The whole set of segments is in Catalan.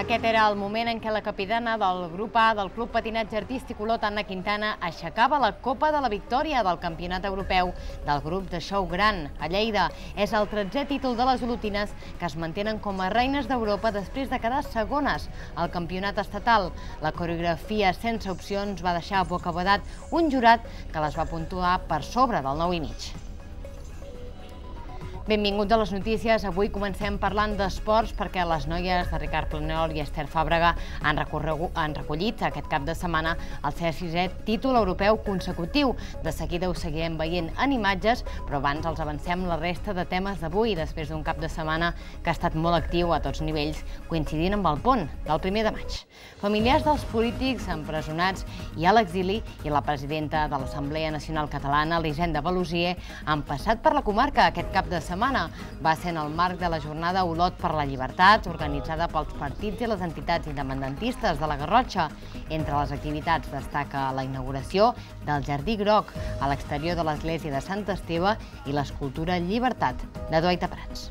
Aquest era el moment en què la capitana del grup A del Club Patinatge Artístic Olot, Anna Quintana, aixecava la Copa de la Victòria del Campionat Europeu del grup de xou gran a Lleida. És el 13è títol de les olotines que es mantenen com a reines d'Europa després de quedar segones al campionat estatal. La coreografia sense opcions va deixar bocabadat un jurat que les va puntuar per sobre del 9,5. Benvinguts a les notícies. Avui comencem parlant d'esports perquè les noies de Ricard Planol i Esther Fàbrega han recollit aquest cap de setmana el seu 6è títol europeu consecutiu. De seguida ho seguirem veient en imatges, però abans els avancem la resta de temes d'avui, després d'un cap de setmana que ha estat molt actiu a tots nivells, coincidint amb el pont del 1 de maig. Familiars dels polítics empresonats i a l'exili i la presidenta de l'Assemblea Nacional Catalana, Elisenda Balosier, han passat per la comarca aquest cap de setmana. Va ser en el marc de la jornada Olot per la Llibertat, organitzada pels partits i les entitats independentistes de la Garrotxa. Entre les activitats destaca la inauguració del Jardí Groc a l'exterior de l'església de Sant Esteve i l'escultura Llibertat de Duaita Prats.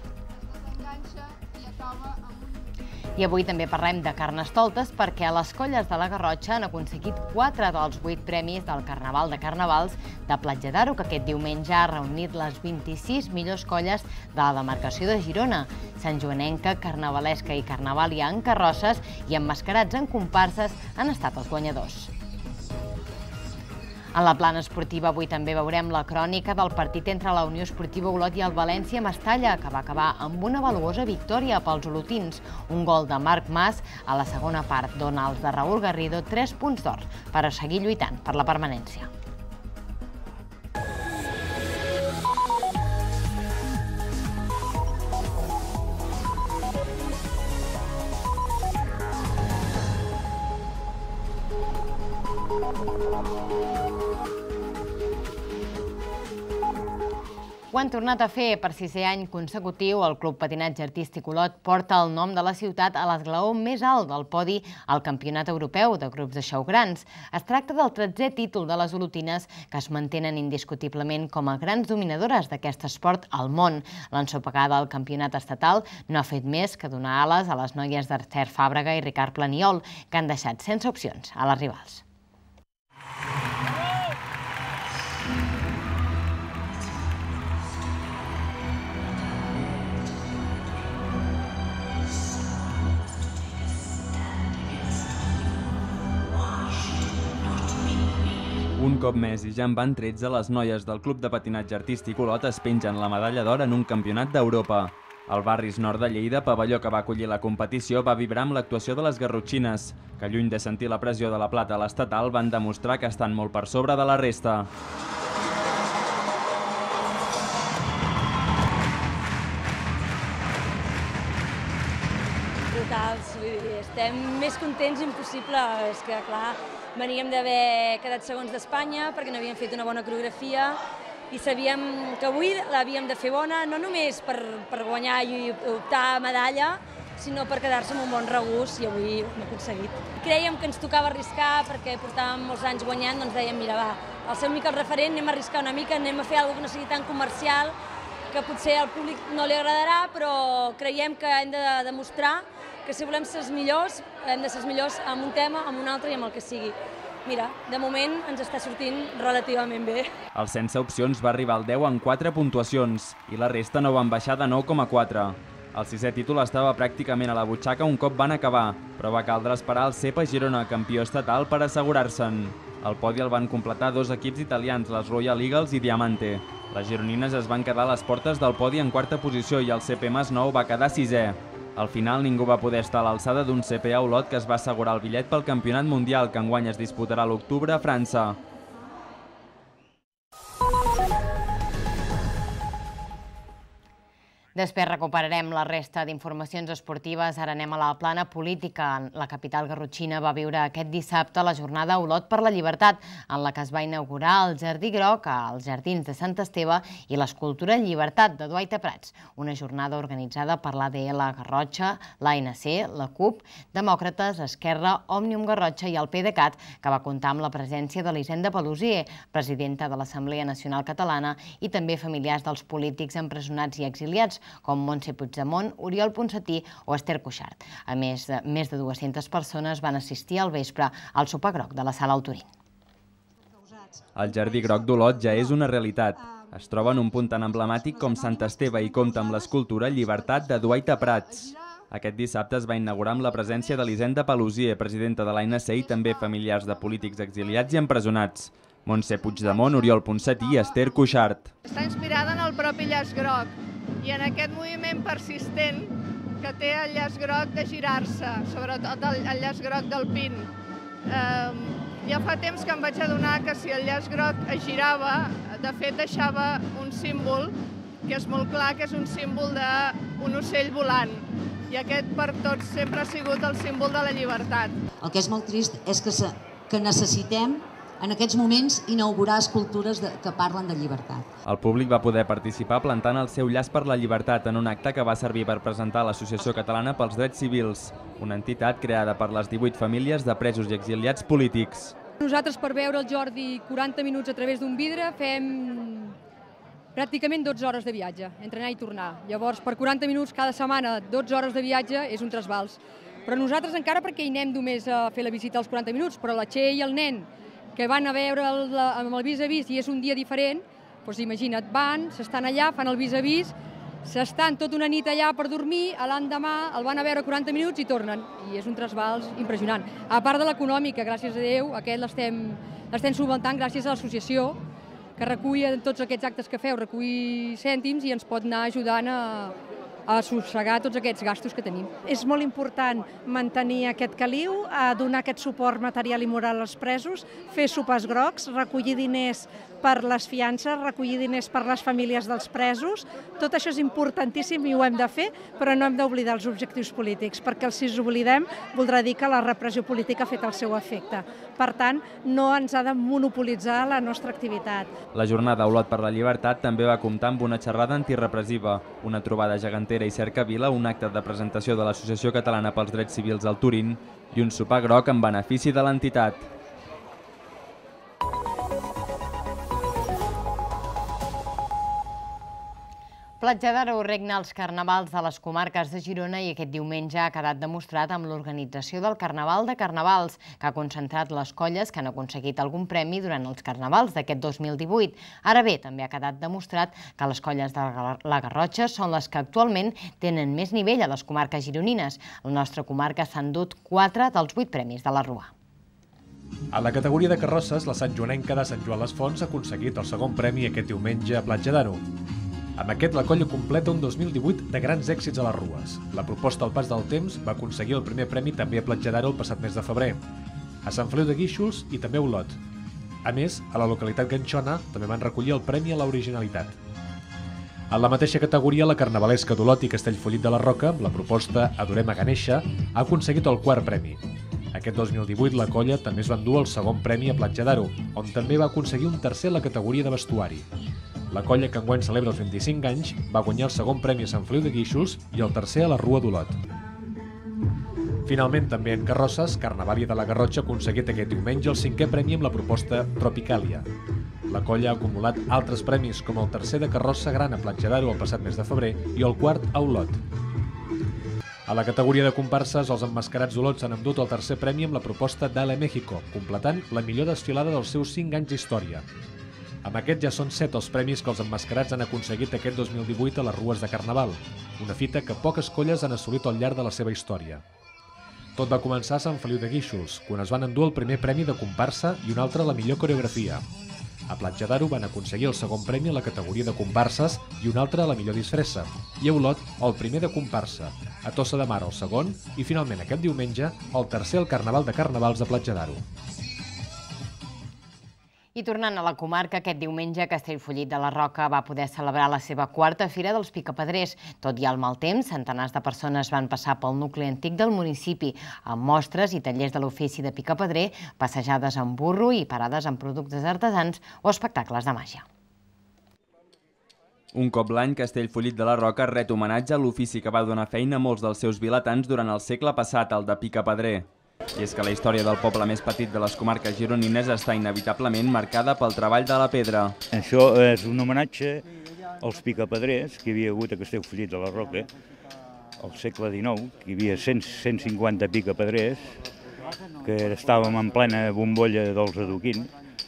I avui també parlem de carnestoltes perquè les colles de la Garrotxa han aconseguit 4 dels 8 premis del Carnaval de Carnavals de Platja d'Aro, que aquest diumenge ha reunit les 26 millors colles de la demarcació de Girona. Santjoanenca, Carnavalesca i Carnavalia en carrosses i emmascarats en comparses han estat els guanyadors. En la plana esportiva avui també veurem la crònica del partit entre la Unió Esportiva Olot i el València Mestalla, que va acabar amb una valuosa victòria pels olotins. Un gol de Marc Mas a la segona part dona als de Raúl Garrido 3 punts d'or per a seguir lluitant per la permanència. Ho han tornat a fer per 6è any consecutiu. El Club Patinatge Artístic Olot porta el nom de la ciutat a l'esglaó més alt del podi al Campionat Europeu de grups de xou grans. Es tracta del 13è títol de les olotines que es mantenen indiscutiblement com a grans dominadores d'aquest esport al món. L'ensopegada al campionat estatal no ha fet més que donar ales a les noies d'Esther Fàbrega i Ricard Planiol, que han deixat sense opcions a les rivals. Un cop més, i ja en van 13, les noies del Club de Patinatge Artístic Olot es pengen la medalla d'or en un campionat d'Europa. El Barris Nord de Lleida, pavelló que va acollir la competició, va vibrar amb l'actuació de les garrotxines, que lluny de sentir la pressió de la plata a l'estatal van demostrar que estan molt per sobre de la resta. Brutals, estem més contents impossible, és que clar, veníem d'haver quedat segons d'Espanya perquè no havíem fet una bona coreografia i sabíem que avui l'havíem de fer bona, no només per guanyar i optar a medalla, sinó per quedar-se amb un bon regust, i avui ho hem aconseguit. Crèiem que ens tocava arriscar perquè portàvem molts anys guanyant, doncs dèiem, mira, va, al ser una mica el referent, anem a arriscar una mica, anem a fer alguna cosa que no sigui tan comercial, que potser al públic no li agradarà, però creiem que hem de demostrar que si volem ser els millors, hem de ser els millors en un tema, en un altre i amb el que sigui. Mira, de moment ens està sortint relativament bé. El sense opcions va arribar al 10 en 4 puntuacions i la resta no van baixar de 9,4. El 6è títol estava pràcticament a la butxaca un cop van acabar, però va caldre esperar el CEPA Girona, campió estatal, per assegurar-se'n. El podi el van completar 2 equips italians, les Royal Eagles i Diamante. Les gironines es van quedar a les portes del podi en 4a posició i el CP Masnou va quedar 6è. Al final ningú va poder estar a l'alçada d'un CPA Olot que es va assegurar el bitllet pel Campionat Mundial, que enguany es disputarà a l'octubre a França. Després recuperarem la resta d'informacions esportives. Ara anem a la plana política. La capital garrotxina va viure aquest dissabte la jornada Olot per la Llibertat, en la que es va inaugurar el Jardí Groc als Jardins de Sant Esteve i l'escultura Llibertat de Duaita Prats. Una jornada organitzada per l'ADL Garrotxa, l'ANC, la CUP, Demòcrates, Esquerra, Òmnium Garrotxa i el PDeCAT, que va comptar amb la presència d'Elisenda Balosier, presidenta de l'Assemblea Nacional Catalana, i també familiars dels polítics empresonats i exiliats, com Montse Puigdemont, Oriol Ponsatí o Esther Cuixart. A més de 200 persones van assistir al vespre al sopar groc de la Sala Turín. El Jardí Groc d'Olot ja és una realitat. Es troba en un punt tan emblemàtic com Sant Esteve i compta amb l'escultura Llibertat de Duaita Prats. Aquest dissabte es va inaugurar amb la presència d'Elisenda Paluzie, presidenta de l'ANC, i també familiars de polítics exiliats i empresonats. Montse Puigdemont, Oriol Ponsatí i Esther Cuixart. Està inspirada en el propi llaç groc i en aquest moviment persistent que té el llaç groc de girar-se, sobretot el llaç groc del pin. Ja fa temps que em vaig adonar que si el llaç groc es girava, de fet deixava un símbol que és molt clar que és un símbol d'un ocell volant. I aquest per tots sempre ha sigut el símbol de la llibertat. El que és molt trist és que necessitem en aquests moments inaugurar escultures que parlen de llibertat. El públic va poder participar plantant el seu llaç per la llibertat en un acte que va servir per presentar l'Associació Catalana pels Drets Civils, una entitat creada per les 18 famílies de presos i exiliats polítics. Nosaltres, per veure el Jordi 40 minuts a través d'un vidre, fem pràcticament 12 hores de viatge, entre anar i tornar. Llavors, per 40 minuts cada setmana, 12 hores de viatge és un trasbals. Però nosaltres encara perquè hi anem només a fer la visita als 40 minuts, però la Txell i el nen que van a veure amb el vis-a-vis i és un dia diferent, doncs imagina't, van, s'estan allà, fan el vis-a-vis, s'estan tota una nit allà per dormir, l'endemà el van a veure 40 minuts i tornen. I és un trasbals impressionant. A part de l'econòmica, gràcies a Déu, aquest l'estem subventant gràcies a l'associació, que recull tots aquests actes que feu, recull cèntims i ens pot anar ajudant a sossegar tots aquests gastos que tenim. És molt important mantenir aquest caliu, donar aquest suport material i moral als presos, fer sopars grocs, recollir diners per les fiances, recollir diners per les famílies dels presos. Tot això és importantíssim i ho hem de fer, però no hem d'oblidar els objectius polítics, perquè si els oblidem voldrà dir que la repressió política ha fet el seu efecte. Per tant, no ens ha de monopolitzar la nostra activitat. La jornada Olot per la Llibertat també va comptar amb una xerrada antirepressiva, una trobada gegantera i cercavila, un acte de presentació de l'Associació Catalana pels Drets Civils al Turín i un sopar groc en benefici de l'entitat. Platja d'Aro regna els carnavals de les comarques de Girona i aquest diumenge ha quedat demostrat amb l'organització del Carnaval de Carnavals, que ha concentrat les colles que han aconseguit algun premi durant els carnavals d'aquest 2018. Ara bé, també ha quedat demostrat que les colles de la Garrotxa són les que actualment tenen més nivell a les comarques gironines. A la nostra comarca s'han dut 4 dels 8 premis de la Rua. A la categoria de carrosses, la santjoanenca de Sant Joan les Fonts ha aconseguit el segon premi aquest diumenge a Platja d'Aro. Amb aquest, la colla completa un 2018 de grans èxits a les rues. La proposta al pas del temps va aconseguir el primer premi també a Platja d'Aro el passat mes de febrer, a Sant Feliu de Guíxols i també a Olot. A més, a la localitat ganxona també van recollir el premi a l'originalitat. En la mateixa categoria, la carnavalesca d'Olot i Castellfollit de la Roca, amb la proposta Adorem a Ganesha, ha aconseguit el quart premi. Aquest 2018 la colla també es va endur el segon premi a Platja d'Aro, on també va aconseguir un tercer a la categoria de vestuari. La colla, que enguany celebra els 25 anys, va guanyar el segon premi a Sant Feliu de Guíxols i el tercer a la Rua d'Olot. Finalment, també en carrosses, Carnavàlia de la Garrotxa ha aconseguit aquest diumenge el 5è premi amb la proposta Tropicàlia. La colla ha acumulat altres premis, com el tercer de carrossa gran a Platja d'Aro el passat mes de febrer i el quart a Olot. A la categoria de comparses, els emmascarats d'Olot s'han endut el tercer premi amb la proposta Dale México, completant la millor desfilada dels seus 5 anys d'història. Amb aquest ja són 7 els premis que els emmascarats han aconseguit aquest 2018 a les rues de Carnaval, una fita que poques colles han assolit al llarg de la seva història. Tot va començar a Sant Feliu de Guíxols, quan es van endur el primer premi de comparsa i un altre a la millor coreografia. A Platja d'Aro van aconseguir el segon premi a la categoria de comparses i un altre a la millor disfressa, i a Olot el primer de comparsa, a Tossa de Mar el segon i finalment aquest diumenge el tercer al Carnaval de Carnavals de Platja d'Aro. I tornant a la comarca, aquest diumenge Castellfollit de la Roca va poder celebrar la seva 4ª Fira dels Picapedrers. Tot i el mal temps, centenars de persones van passar pel nucli antic del municipi, amb mostres i tallers de l'ofici de picapedrer, passejades amb burro i parades amb productes artesans o espectacles de màgia. Un cop l'any, Castellfollit de la Roca ret homenatge a l'ofici que va donar feina a molts dels seus vilatans durant el segle passat, el de picapedrer. I és que la història del poble més petit de les comarques gironines està inevitablement marcada pel treball de la pedra. Això és un homenatge els picapedrers que hi havia hagut a Castellfollit de la Roca, al segle XIX, que hi havia 150 picapedrers, que estàvem en plena bombolla dels adoquins,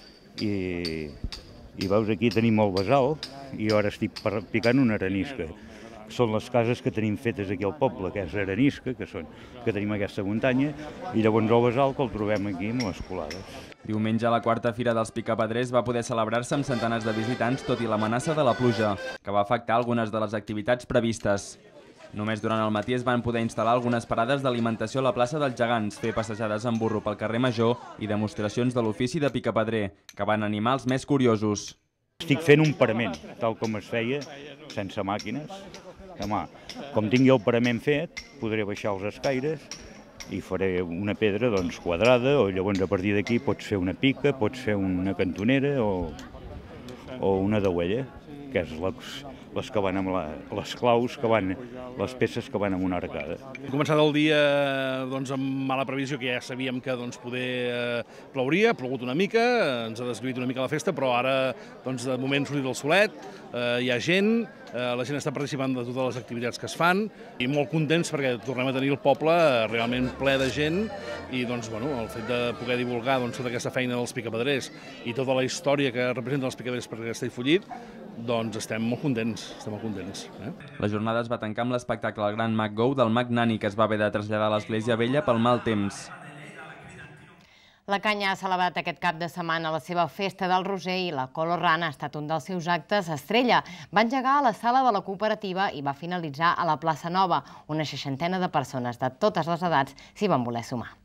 i veus, aquí tenim el basal, i ara estic picant una arenisca. Són les cases que tenim fetes aquí al poble, que és arenisca, que tenim aquesta muntanya, i llavors el basal que el trobem aquí amb les colades. Diumenge, la quarta fira dels picapedrers va poder celebrar-se amb centenars de visitants, tot i l'amenaça de la pluja, que va afectar algunes de les activitats previstes. Només durant el matí es van poder instal·lar algunes parades d'alimentació a la plaça dels Gegants, fer passejades en burro pel carrer Major i demostracions de l'ofici de picapedrer, que van animar els més curiosos. Estic fent un parament, tal com es feia, sense màquines. Demà, com tingui el parament fet, podré baixar els escaires i faré una pedra quadrada, o llavors a partir d'aquí pots fer una pica, pots fer una cantonera o una deuella, que és les que van amb les claus, les peces que van amb una arcada. Hem començat el dia amb mala previsió, que ja sabíem que poder plouria, ha plogut una mica, ens ha desgrit una mica la festa, però ara de moment ha sortit el solet, hi ha gent, la gent està participant de totes les activitats que es fan i molt contents perquè tornem a tenir el poble realment ple de gent i el fet de poder divulgar tota aquesta feina dels picapedrers i tota la història que representen els picapedrers per Castellfollit, estem molt contents. La jornada es va tancar amb l'espectacle El Gran Mag Go del Mag Nani, que es va haver de traslladar a l'Església Vella pel mal temps. La Canya ha celebrat aquest cap de setmana la seva festa del Roser i la Color Run ha estat un dels seus actes estrella. Va engegar a la sala de la cooperativa i va finalitzar a la plaça Nova. Una 60ena de persones de totes les edats s'hi van voler sumar.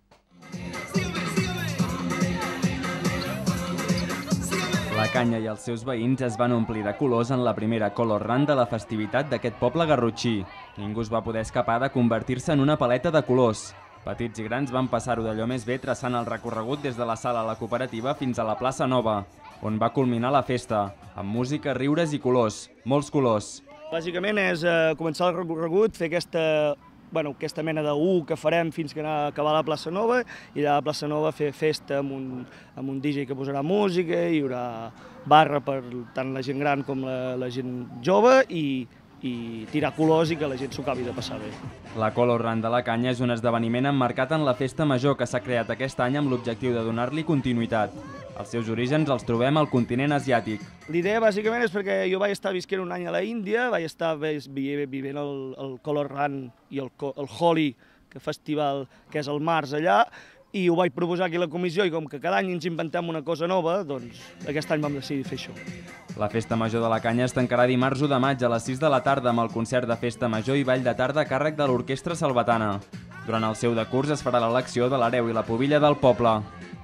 La Canya i els seus veïns es van omplir de colors en la primera Color Run de la festivitat d'aquest poble garrotxí. Ningú es va poder escapar de convertir-se en una paleta de colors. Petits i grans van passar-ho d'allò més bé traçant el recorregut des de la sala a la cooperativa fins a la plaça Nova, on va culminar la festa, amb música, riures i colors, molts colors. Bàsicament és començar el recorregut, fer aquesta mena d'U que farem fins que acabar a la plaça Nova, i a la plaça Nova fer festa amb un DJ que posarà música, hi haurà barra per tant la gent gran com la gent jove i tirar colors i que la gent s'ho acabi de passar bé. La Color Run de la Canya és un esdeveniment emmarcat en la festa major que s'ha creat aquest any amb l'objectiu de donar-li continuïtat. Els seus orígens els trobem al continent asiàtic. L'idea bàsicament és perquè jo vaig estar visquent un any a la Índia, vaig estar vivint el Color Run i el Holi, festival que és al març allà, i ho vaig proposar aquí a la comissió i com que cada any ens inventem una cosa nova, doncs aquest any vam decidir fer això. La Festa Major de la Canya es tancarà dimarts 1 de maig a les 6 de la tarda amb el concert de Festa Major i Ball de Tarda a càrrec de l'Orquestra Salvatana. Durant el seu decurs es farà l'elecció de l'hereu i la pubilla del poble.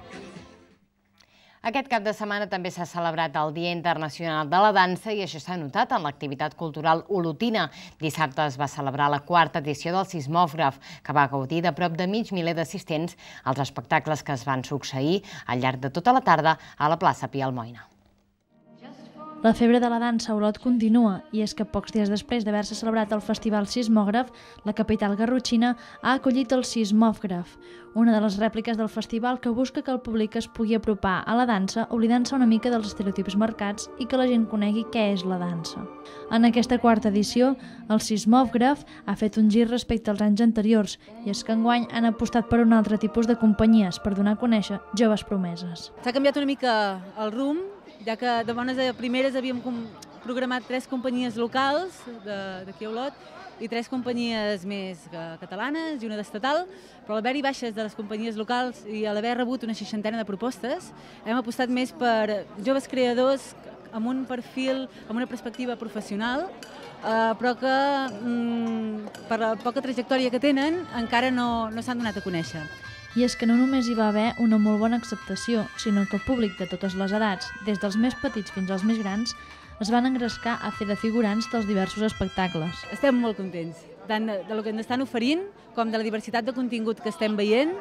Aquest cap de setmana també s'ha celebrat el Dia Internacional de la Dansa i això s'ha notat en l'activitat cultural olotina. Dissabte es va celebrar la 4ª edició del Sismògraf, que va gaudir de prop de mig miler d'assistents als espectacles que es van succeir al llarg de tota la tarda a la plaça Pia Almoina. La febre de la dansa a Olot continua i és que pocs dies després d'haver-se celebrat el Festival Sismògraf, la capital garrotxina ha acollit el Sismògraf, una de les rèpliques del festival que busca que el públic es pugui apropar a la dansa oblidant-se una mica dels estereotips marcats i que la gent conegui què és la dansa. En aquesta 4ª edició, el Sismògraf ha fet un gir respecte als anys anteriors i és que enguany han apostat per un altre tipus de companyies per donar a conèixer joves promeses. S'ha canviat una mica el rumb, ja que de bones a primeres havíem programat 3 companyies locals d'aquí a Olot i 3 companyies més catalanes i una d'estatal, però a l'haver-hi baixes de les companyies locals i a l'haver rebut una 60ena de propostes, hem apostat més per joves creadors amb un perfil, amb una perspectiva professional, però que per la poca trajectòria que tenen encara no s'han donat a conèixer. I és que no només hi va haver una molt bona acceptació, sinó que el públic de totes les edats, des dels més petits fins als més grans, es van engrescar a fer de figurants dels diversos espectacles. Estem molt contents, tant del que ens estan oferint com de la diversitat de contingut que estem veient.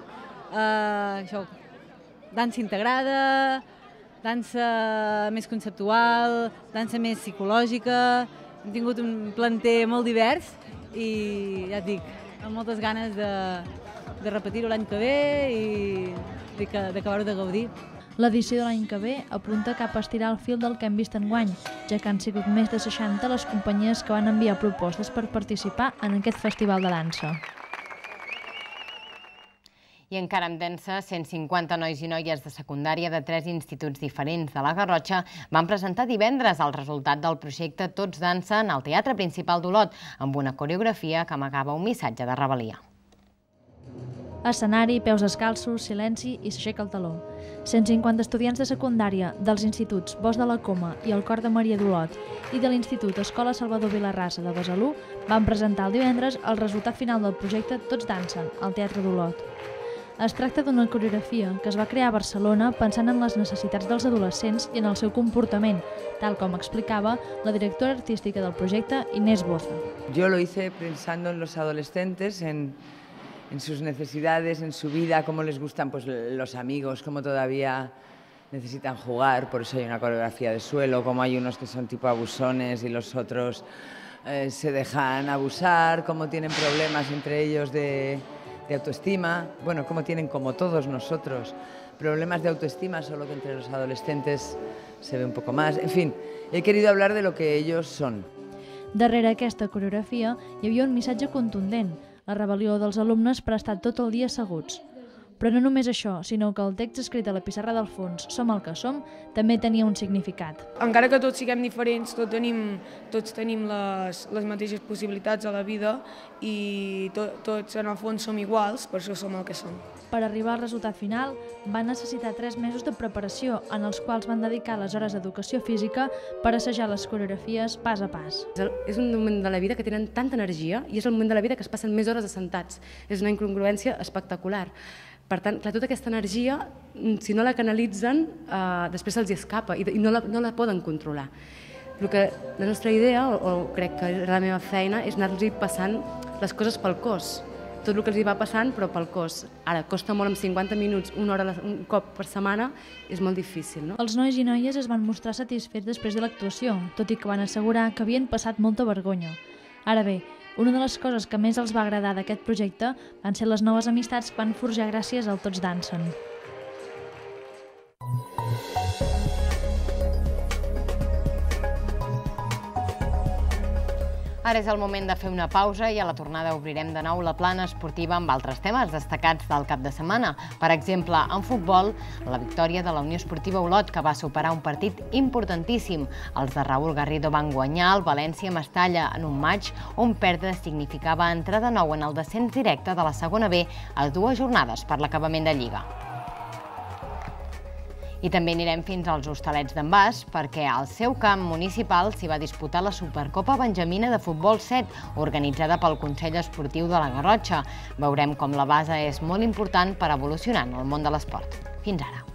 Dansa integrada, dansa més conceptual, dansa més psicològica. Hem tingut un planter molt divers i ja et dic, amb moltes ganes de repetir-ho l'any que ve i d'acabar-ho de gaudir. L'edició de l'any que ve apunta cap a estirar el fil del que hem vist enguany, ja que han sigut més de 60 les companyies que van enviar propostes per participar en aquest festival de dansa. I encara en dansa, 150 nois i noies de secundària de 3 instituts diferents de la Garrotxa van presentar divendres el resultat del projecte Tots dansen al Teatre Principal d'Olot, amb una coreografia que amagava un missatge de rebel·lia. Escenari, peus descalços, silenci i s'aixeca el taló. 150 estudiants de secundària dels instituts Bosc de la Coma i el Cor de Maria d'Olot i de l'Institut Escola Salvador Vilarrasa de Besalú van presentar el divendres el resultat final del projecte Tots dansen al Teatre d'Olot. Es tracta d'una coreografia que es va crear a Barcelona pensant en les necessitats dels adolescents i en el seu comportament, tal com explicava la directora artística del projecte, Inés Boza. Yo lo hice pensando en los adolescentes, en sus necesidades, en su vida, cómo les gustan los amigos, cómo todavía necesitan jugar, por eso hay una coreografía de suelo, cómo hay unos que son tipo abusones y los otros se dejan abusar, cómo tienen problemas entre ellos de autoestima, bueno, cómo tienen, como todos nosotros, problemas de autoestima, solo que entre los adolescentes se ve un poco más. En fin, he querido hablar de lo que ellos son. Darrere aquesta coreografia hi havia un missatge contundent, la rebel·lió dels alumnes per estar tot el dia asseguts. Però no només això, sinó que el text escrit a la pissarra del fons, Som el que som, també tenia un significat. Encara que tots siguem diferents, tots tenim les mateixes possibilitats a la vida i tots en el fons som iguals, per això som el que som. Per arribar al resultat final, van necessitar 3 mesos de preparació, en els quals van dedicar les hores d'educació física per assajar les coreografies pas a pas. És un moment de la vida que tenen tanta energia i és el moment de la vida que es passen més hores assentats. És una incongruència espectacular. Per tant, clar, tota aquesta energia, si no la canalitzen, després se'ls escapa i no la poden controlar. La nostra idea, o crec que la meva feina, és anar-los passant les coses pel cos. Tot el que els va passant, però pel cos. Ara, costa molt, amb 50 minuts, una hora un cop per setmana, és molt difícil, no? Els nois i noies es van mostrar satisfets després de l'actuació, tot i que van assegurar que havien passat molta vergonya. Ara bé, una de les coses que més els va agradar d'aquest projecte van ser les noves amistats que van forjar gràcies al Tots dansen. Ara és el moment de fer una pausa i a la tornada obrirem de nou la plana esportiva amb altres temes destacats del cap de setmana. Per exemple, en futbol, la victòria de la Unió Esportiva Olot, que va superar un partit importantíssim. Els de Raúl Garrido van guanyar el València-Mestalla en un maig on perdre significava entrar de nou en el descens directe de la segona B a 2 jornades per l'acabament de Lliga. I també anirem fins als Hostalets d'en Bas, perquè al seu camp municipal s'hi va disputar la Supercopa Benjamina de Futbol 7, organitzada pel Consell Esportiu de la Garrotxa. Veurem com la base és molt important per evolucionar en el món de l'esport. Fins ara.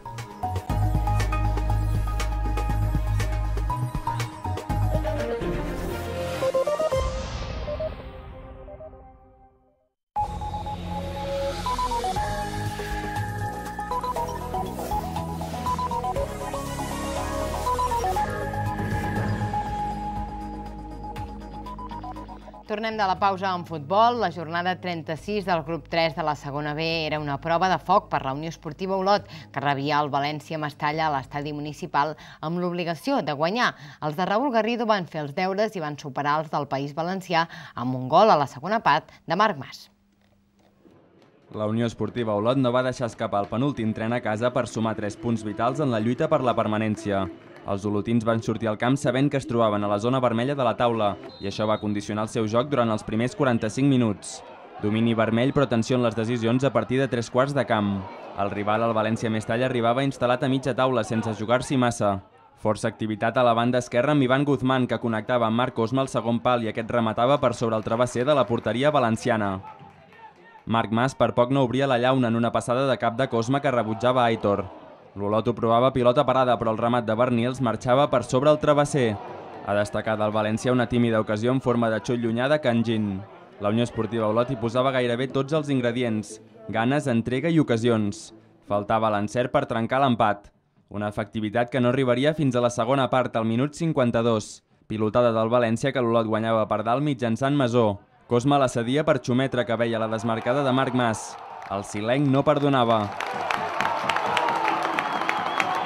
Tornem de la pausa en futbol. La jornada 36 del grup 3 de la segona B era una prova de foc per la Unió Esportiva Olot, que rebia el València-Mestalla a l'estadi municipal amb l'obligació de guanyar. Els de Raúl Garrido van fer els deures i van superar els del País Valencià amb un gol a la segona part de Marc Mas. La Unió Esportiva Olot no va deixar escapar el penúltim tren a casa per sumar 3 punts vitals en la lluita per la permanència. Els olotins van sortir al camp sabent que es trobaven a la zona vermella de la taula i això va condicionar el seu joc durant els primers 45 minuts. Domini vermell, però atenció en les decisions a partir de 3 quarts de camp. El rival, el València-Mestalla, arribava instal·lat a mitja taula sense jugar-s'hi massa. Força activitat a la banda esquerra amb Ivan Guzmán, que connectava amb Marc Cosma al segon pal i aquest rematava per sobre el travesser de la porteria valenciana. Marc Mas per poc no obria la llauna en una passada de cap de Cosma que rebutjava Aitor. L'Olot ho provava pilota parada, però el remat de Bernils marxava per sobre el travesser. A destacar del València una tímida ocasió en forma de xut llunyà de Canjin. La Unió Esportiva Olot hi posava gairebé tots els ingredients: ganes, entrega i ocasions. Faltava l'encert per trencar l'empat. Una efectivitat que no arribaria fins a la segona part, al minut 52. Pilotada del València que l'Olot guanyava per dalt mitjançant Masó. Cosma la cedia per Xumetra, que veia la desmarcada de Marc Mas. El silenc no perdonava.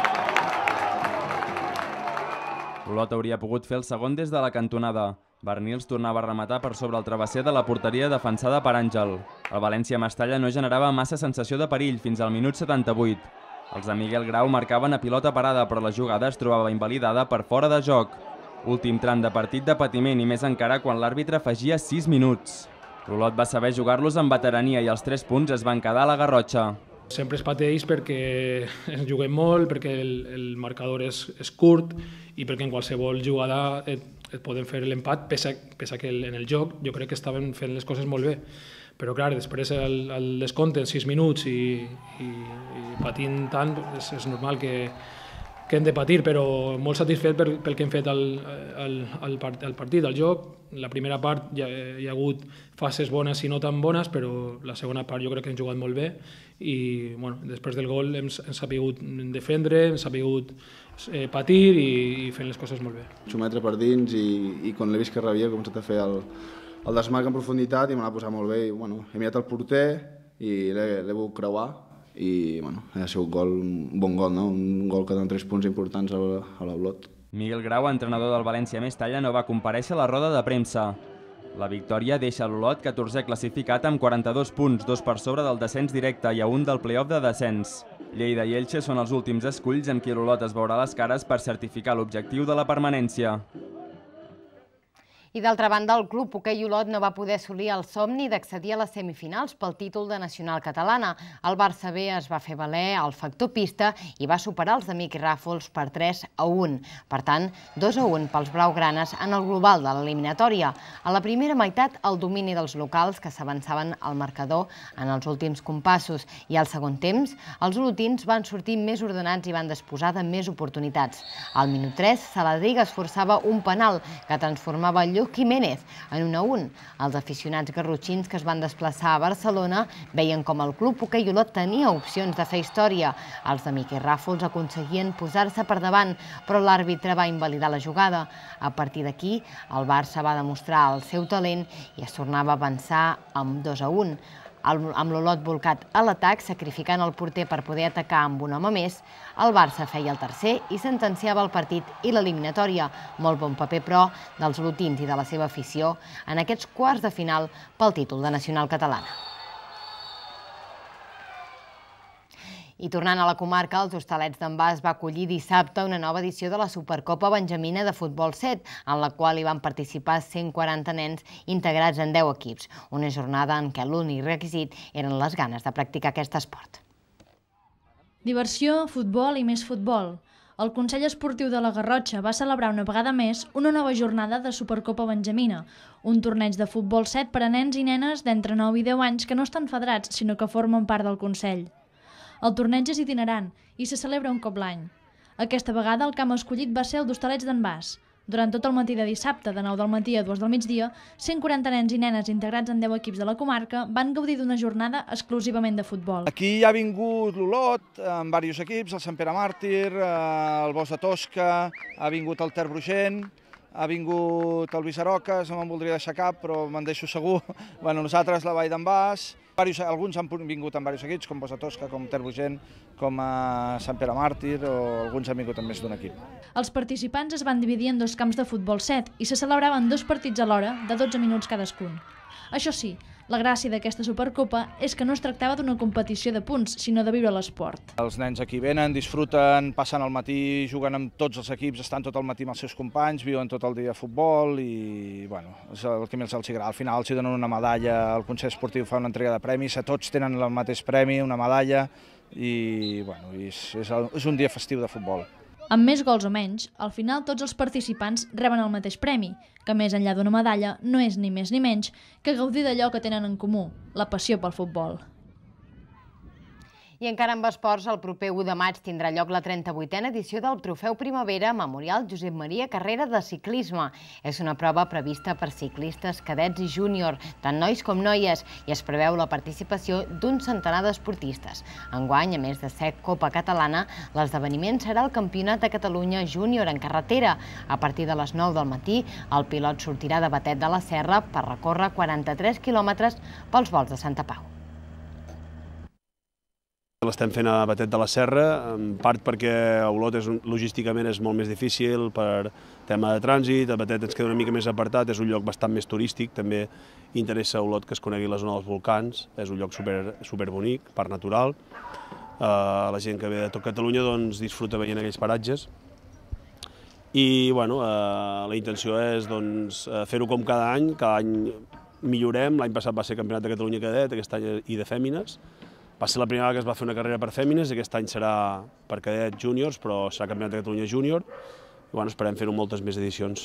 L'Olot hauria pogut fer el segon des de la cantonada. Bernils tornava a rematar per sobre el travesser de la porteria defensada per Àngel. El València-Mestalla no generava massa sensació de perill fins al minut 78. Els de Miguel Grau marcaven a pilota parada, però la jugada es trobava invalidada per fora de joc. Últim tram de partit de patiment i més encara quan l'àrbitre afegia 6 minuts. L'Olot va saber jugar-los amb veterania i els 3 punts es van quedar a la Garrotxa. Sempre es pateix perquè ens juguem molt, perquè el marcador és curt i perquè en qualsevol jugada et poden fer l'empat, pese que en el joc jo crec que estaven fent les coses molt bé. Però clar, després el descompte en 6 minuts i patint tant, és normal que hem de patir, però molt satisfet pel que hem fet al partit, al joc. La primera part hi ha hagut fases bones i no tan bones, però la segona part jo crec que hem jugat molt bé i després del gol hem sabut defendre, hem sabut patir i fent les coses molt bé. Xumetre per dins i quan l'he vist que rebia he començat a fer el desmarc en profunditat i me l'ha posat molt bé. He mirat el porter i l'he volgut creuar i ha sigut un bon gol, un gol que dona 3 punts importants a l'Olot. Miguel Grau, entrenador del València-Mestalla, no va comparèixer a la roda de premsa. La victòria deixa l'Olot 14è classificat amb 42 punts, 2 per sobre del descens directe i a 1 del play-off de descens. Lleida i Elche són els últims esculls amb qui l'Olot es veurà les cares per certificar l'objectiu de la permanència. I d'altra banda, el Club Hoquei Olot no va poder assolir el somni d'accedir a les semifinals pel títol de Nacional Catalana. El Barça B es va fer valer al factor pista i va superar els de Miqui Ràfols per 3-1. Per tant, 2-1 pels blaugranes en el global de l'eliminatòria. A la primera meitat, el domini dels locals que s'avançaven al marcador en els últims compassos i al segon temps, els olotins van sortir més ordenats i van disposar de més oportunitats. Al minut 3, Saladriga es forçava un penal que transformava Lluc Jiménez en 1-1. Els aficionats garrotxins que es van desplaçar a Barcelona veien com el Club Hoquei Olot tenia opcions de fer història. Els de Miqui Ràfols aconseguien posar-se per davant, però l'àrbitre va invalidar la jugada. A partir d'aquí, el Barça va demostrar el seu talent i es tornava a avançar amb 2-1. Amb l'Olot volcat a l'atac, sacrificant el porter per poder atacar amb un home més, el Barça feia el tercer i sentenciava el partit i l'eliminatòria. Molt bon paper, però, dels olotins i de la seva afició en aquests quarts de final pel títol de Nacional Catalana. I tornant a la comarca, els Hostalets d'en Bas va acollir dissabte una nova edició de la Supercopa Benjamina de Futbol 7, en la qual hi van participar 140 nens integrats en 10 equips. Una jornada en què l'únic requisit eren les ganes de practicar aquest esport. Diversió, futbol i més futbol. El Consell Esportiu de la Garrotxa va celebrar una vegada més una nova jornada de Supercopa Benjamina, un torneig de futbol 7 per a nens i nenes d'entre 9 i 10 anys que no estan federats, sinó que formen part del Consell. El torneig és itinerant i se celebra un cop l'any. Aquesta vegada el camp escollit va ser el d'Hostalets d'en Bas. Durant tot el matí de dissabte, de 9 del matí a 2 del migdia, 140 nens i nenes integrats en 10 equips de la comarca van gaudir d'una jornada exclusivament de futbol. Aquí ha vingut l'Olot amb diversos equips, el Sant Pere Màrtir, el Bosc de Tosca, ha vingut el Ter Brugent, ha vingut el Visaroques, no me'n voldria deixar cap, però me'n deixo segur. Nosaltres la Vall d'en Bas. Alguns han vingut amb diversos equips, com Bosc de Tosca, com Ter Brugent, com Sant Pere Màrtir, o alguns han vingut amb més d'un equip. Els participants es van dividir en 2 camps de futbol 7 i se celebraven 2 partits alhora, de 12 minuts cadascun. Això sí, la gràcia d'aquesta Supercopa és que no es tractava d'una competició de punts, sinó de viure l'esport. Els nens aquí venen, disfruten, passen el matí, juguen amb tots els equips, estan tot el matí amb els seus companys, viuen tot el dia a futbol i és el que més els agrada. Al final els donen una medalla, el Consell Esportiu fa una entrega de premis, a tots tenen el mateix premi, una medalla i és un dia festiu de futbol. Amb més gols o menys, al final tots els participants reben el mateix premi, que més enllà d'una medalla no és ni més ni menys que gaudir d'allò que tenen en comú, la passió pel futbol. I encara amb esports, el proper 1 de maig tindrà lloc la 38a edició del Trofeu Primavera Memorial Josep Maria Carrera de Ciclisme. És una prova prevista per ciclistes cadets i júnior, tant nois com noies, i es preveu la participació d'un centenar d'esportistes. Enguany, a més de ser Copa Catalana, l'esdeveniment serà el Campionat de Catalunya Júnior en carretera. A partir de les 9 del matí, el pilot sortirà de Batet de la Serra per recórrer 43 quilòmetres pels volts de Santa Pau. L'estem fent a Batet de la Serra, en part perquè a Olot logísticament és molt més difícil per tema de trànsit, a Batet ens queda una mica més apartat, és un lloc bastant més turístic, també interessa a Olot que es conegui la zona dels volcans, és un lloc superbonic, parc natural. La gent que ve de tot Catalunya disfruta veient aquells paratges. I la intenció és fer-ho com cada any millorem. L'any passat va ser Campionat de Catalunya cadet, aquest any i de fèmines. Va ser la primera vegada que es va fer una carrera per fèmines, i aquest any serà per cadet júniors, però serà Campionat de Catalunya júnior. Esperem fer-ho moltes més edicions.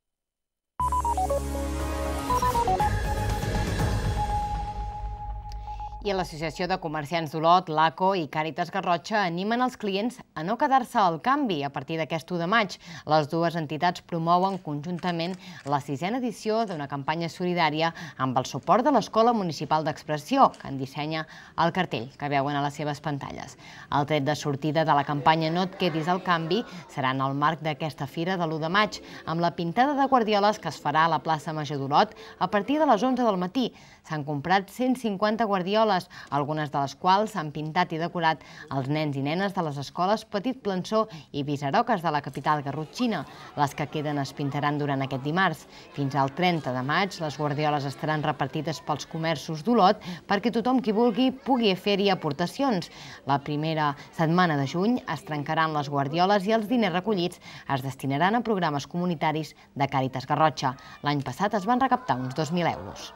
I l'Associació de Comerciants d'Olot, l'ACO i Càritas Garrotxa animen els clients a no quedar-se al canvi a partir d'aquest 1 de maig. Les dues entitats promouen conjuntament la 6a edició d'una campanya solidària amb el suport de l'Escola Municipal d'Expressió, que en dissenya el cartell que veuen a les seves pantalles. El tret de sortida de la campanya No et quedis al canvi serà en el marc d'aquesta fira de l'1 de maig, amb la pintada de guardioles que es farà a la plaça Major d'Olot a partir de les 11 del matí. S'han comprat 150 guardioles, algunes de les quals s'han pintat i decorat els nens i nenes de les escoles Petit Plançó i Visaroques de la capital garrotxina. Les que queden es pintaran durant aquest dimarts. Fins al 30 de maig, les guardioles estaran repartides pels comerços d'Olot perquè tothom qui vulgui pugui fer-hi aportacions. La primera setmana de juny es trencaran les guardioles i els diners recollits es destinaran a programes comunitaris de Càritas Garrotxa. L'any passat es van recaptar uns 2.000 euros.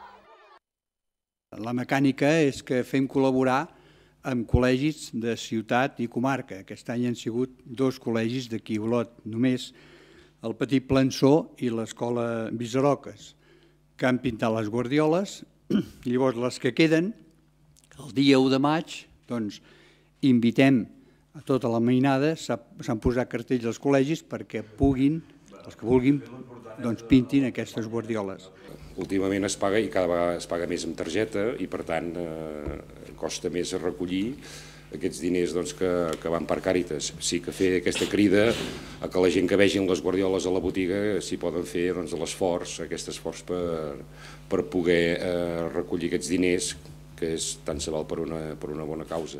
La mecànica és que fem col·laborar amb col·legis de ciutat i comarca. Aquest any han sigut 2 col·legis d'aquí a Olot, només el Petit Plançó i l'Escola Visaroques, que han pintat les guardioles. Llavors, les que queden, el dia 1 de maig, invitem a tota la mainada, s'han posat cartells als col·legis perquè puguin, els que vulguin, pintin aquestes guardioles. Últimament es paga i cada vegada es paga més amb targeta i per tant costa més recollir aquests diners que van per Càritas. Sí que fer aquesta crida a que la gent que vegin les guardioles a la botiga s'hi poden fer l'esforç, aquest esforç per poder recollir aquests diners, que tant se val per una bona causa.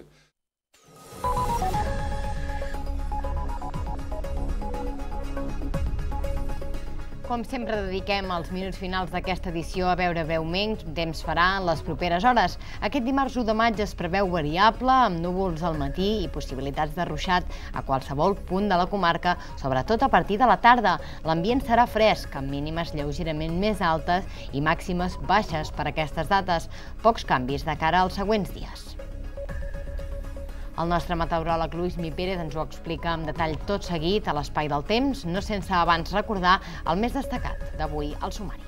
Com sempre, dediquem els minuts finals d'aquesta edició a veure breument quin temps farà en les properes hores. Aquest dimarts 1 de maig es preveu variable, amb núvols al matí i possibilitats de ruixat a qualsevol punt de la comarca, sobretot a partir de la tarda. L'ambient serà fresc, amb mínimes lleugerament més altes i màximes baixes per aquestes dates. Pocs canvis de cara als següents dies. El nostre meteoròleg Lluís Pérez ens ho explica amb detall tot seguit a l'Espai del Temps, no sense abans recordar el més destacat d'avui al sumari.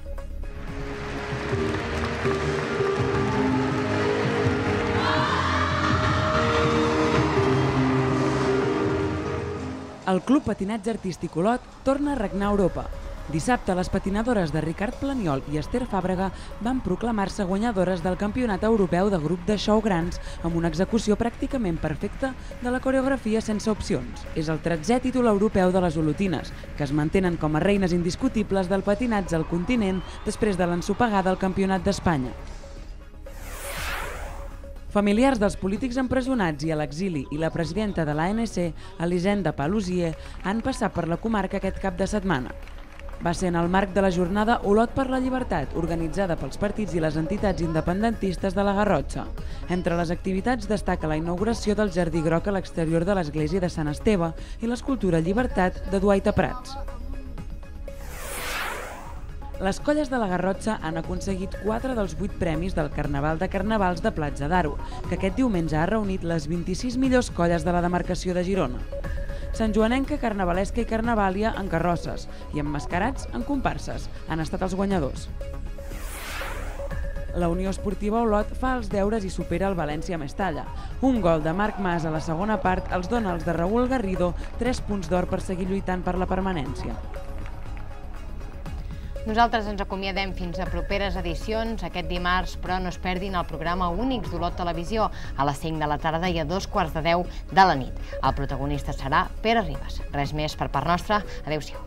El Club Patinatge Artístic Olot torna a regnar a Europa. Dissabte, les patinadores de Ricard Planiol i Esther Fàbrega van proclamar-se guanyadores del Campionat Europeu de Grup de Show Grans amb una execució pràcticament perfecta de la coreografia sense opcions. És el 13è títol europeu de les olotines, que es mantenen com a reines indiscutibles del patinatge al continent després de l'ensopegada al Campionat d'Espanya. Familiars dels polítics empresonats i a l'exili i la presidenta de l'ANC, Elisenda Paluzie, han passat per la comarca aquest cap de setmana. Va ser en el marc de la jornada Olot per la Llibertat, organitzada pels partits i les entitats independentistes de la Garrotxa. Entre les activitats destaca la inauguració del Jardí Groc a l'exterior de l'església de Sant Esteve i l'escultura Llibertat de Duaita Prats. Les colles de la Garrotxa han aconseguit 4 dels 8 premis del Carnaval de Carnavals de Platja d'Aro, que aquest diumenge ha reunit les 26 millors colles de la demarcació de Girona. Sant Joanenca, Carnavalesca i Carnavàlia en carrosses i emmascarats en comparses han estat els guanyadors. La Unió Esportiva Olot fa els deures i supera el València Mestalla. Un gol de Marc Mas a la segona part els dona els de Raúl Garrido 3 punts d'or per seguir lluitant per la permanència. Nosaltres ens acomiadem fins a properes edicions aquest dimarts, però no es perdin el programa Únics d'Olot Televisió a les 5 de la tarda i a 2:15 de la nit. El protagonista serà Pere Ribas. Res més per part nostra. Adéu-siau.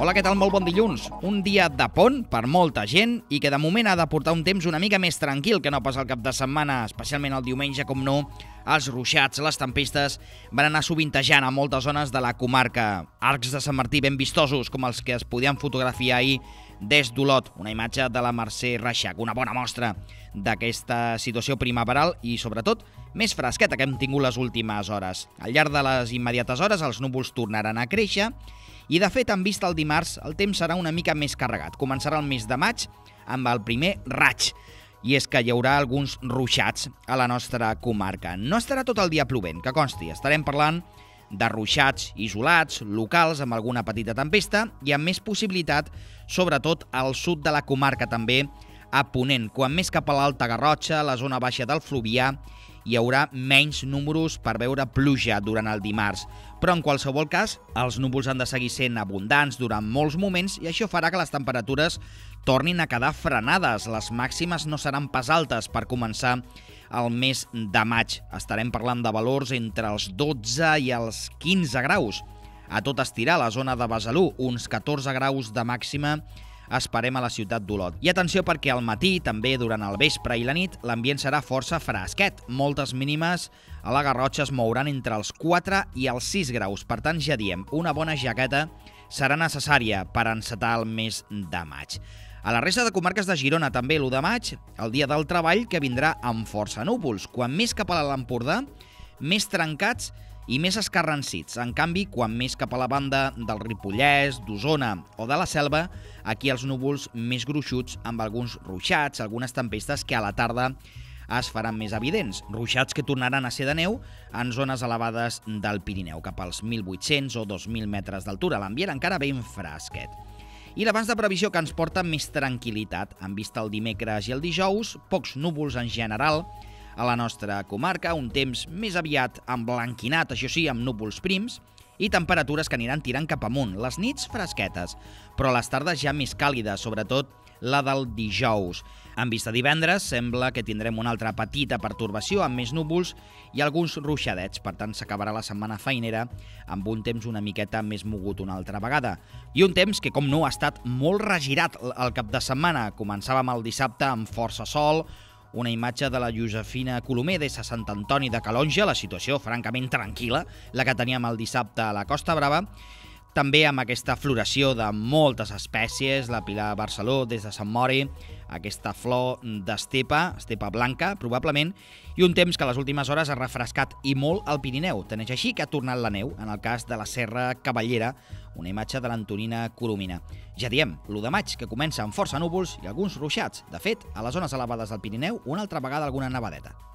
Hola, què tal? Molt bon dilluns. Un dia de pont per molta gent i que de moment ha de portar un temps una mica més tranquil que no pas el cap de setmana, especialment el diumenge, com no, els ruixats, les tempestes van anar sovintejant a moltes zones de la comarca. Arcs de Sant Martí ben vistosos, com els que es podien fotografiar ahir des d'Olot, una imatge de la Mercè Reixac, una bona mostra d'aquesta situació primaveral i, sobretot, més fresqueta que hem tingut les últimes hores. Al llarg de les immediates hores els núvols tornaran a créixer i, de fet, en vista el dimarts, el temps serà una mica més carregat. Començarà el mes de maig amb el primer raig, i és que hi haurà alguns ruixats a la nostra comarca. No estarà tot el dia plovent, que consti. Estarem parlant de ruixats isolats, locals, amb alguna petita tempesta i amb més possibilitat, sobretot al sud de la comarca també, a ponent. Quan més cap a l'Alta Garrotxa, la zona baixa del Fluvià, hi haurà menys números per veure pluja durant el dimarts. Però en qualsevol cas, els núvols han de seguir sent abundants durant molts moments i això farà que les temperatures tornin a quedar frenades. Les màximes no seran pas altes per començar el mes de maig. Estarem parlant de valors entre els 12 i els 15 graus. A tot estirar, a la zona de Besalú, uns 14 graus de màxima esperem a la ciutat d'Olot. I atenció perquè al matí, també durant el vespre i la nit, l'ambient serà força fresquet. Moltes mínimes a la Garrotxa es mouran entre els 4 i els 6 graus. Per tant, ja diem, una bona jaqueta serà necessària per encetar el mes de maig. A la resta de comarques de Girona també l'1 de maig, el dia del treball, que vindrà amb força núvols. Quan més cap a l'Empordà, més trencats i més escarransits. En canvi, quan més cap a la banda del Ripollès, d'Osona o de la Selva, aquí els núvols més gruixuts amb alguns ruixats, algunes tempestes que a la tarda es faran més evidents. Ruixats que tornaran a ser de neu en zones elevades del Pirineu, cap als 1.800 o 2.000 metres d'altura. L'ambient encara ben fresquet. I l'abans de previsió que ens porta més tranquil·litat. En vista el dimecres i el dijous, pocs núvols en general a la nostra comarca, un temps més aviat emblanquinat, això sí, amb núvols prims, i temperatures que aniran tirant cap amunt. Les nits fresquetes, però les tardes ja més càlides, sobretot la del dijous. En vista divendres, sembla que tindrem una altra petita pertorbació amb més núvols i alguns ruixadets. Per tant, s'acabarà la setmana feinera amb un temps una miqueta més mogut una altra vegada. I un temps que, com no, ha estat molt regirat el cap de setmana. Començàvem el dissabte amb força sol, una imatge de la Josefina Colomer des de Sant Antoni de Calonja, la situació francament tranquil·la, la que teníem el dissabte a la Costa Brava, també amb aquesta floració de moltes espècies, la Pilar Barceló des de Sant Mori, aquesta flor d'estepa, estepa blanca, probablement, i un temps que a les últimes hores ha refrescat i molt al Pirineu. Tant és així que ha tornat la neu, en el cas de la Serra Cavallera, una imatge de l'Antonina Coromina. Ja diem, l'1 de maig, que comença amb força núvols i alguns ruixats. De fet, a les zones elevades del Pirineu, una altra vegada alguna nevadeta.